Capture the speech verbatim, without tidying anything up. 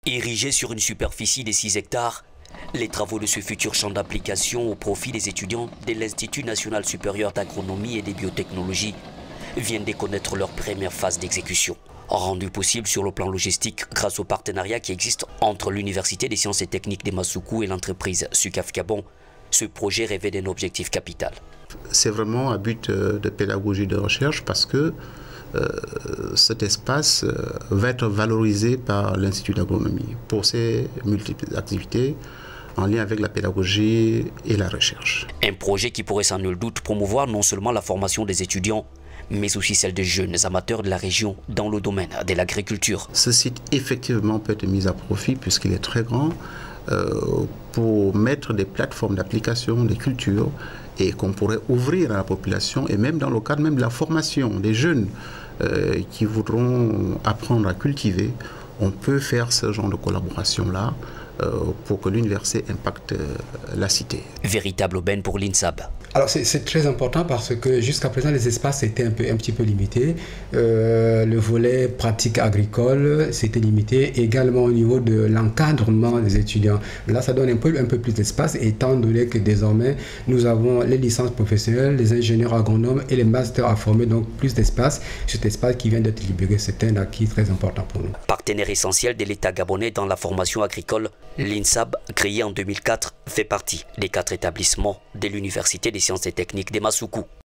Érigé sur une superficie de six hectares, les travaux de ce futur champ d'application au profit des étudiants de l'Institut national supérieur d'agronomie et des biotechnologies viennent de connaître leur première phase d'exécution. Rendu possible sur le plan logistique grâce au partenariat qui existe entre l'Université des sciences et techniques de Masuku et l'entreprise Sucaf Gabon, ce projet rêvait d'un objectif capital. C'est vraiment un but de pédagogie de recherche parce que euh, cet espace va être valorisé par l'Institut d'agronomie pour ses multiples activités en lien avec la pédagogie et la recherche. Un projet qui pourrait sans nul doute promouvoir non seulement la formation des étudiants, mais aussi celle des jeunes amateurs de la région dans le domaine de l'agriculture. Ce site effectivement peut être mis à profit puisqu'il est très grand euh, pour mettre des plateformes d'application des cultures et qu'on pourrait ouvrir à la population et même dans le cadre même de la formation des jeunes euh, qui voudront apprendre à cultiver, on peut faire ce genre de collaboration-là euh, pour que l'université impacte euh, la cité. Véritable aubaine pour l'INSAB. Alors c'est très important parce que jusqu'à présent les espaces étaient un, peu, un petit peu limités. Euh, le volet pratique agricole c'était limité, également au niveau de l'encadrement des étudiants. Là ça donne un peu, un peu plus d'espace étant donné que désormais nous avons les licences professionnelles, les ingénieurs agronomes et les masters à former, donc plus d'espace. Cet espace qui vient d'être libéré, c'est un acquis très important pour nous. Partenaire essentiel de l'État gabonais dans la formation agricole, l'INSAB, créé en deux mille quatre, fait partie des quatre établissements de l'Université des sciences et techniques de Masuku.